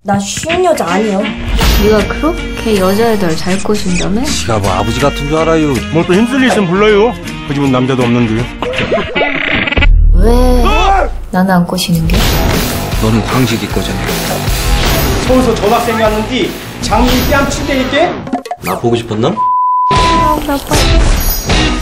나 쉬운 여자 아니야. 네가 그렇게 여자애들 잘 꼬신다며? 지가 뭐 아버지 같은 줄 알아요. 뭐 또 힘쓸 일 있으면 불러요. 그 집은 남자도 없는데. 왜 나는 안 꼬시는 게? 너는 광식이 거잖아. 서울서 전학생이 왔는데 장미 뺨 친다니까? 나 보고 싶었나? 나 빨리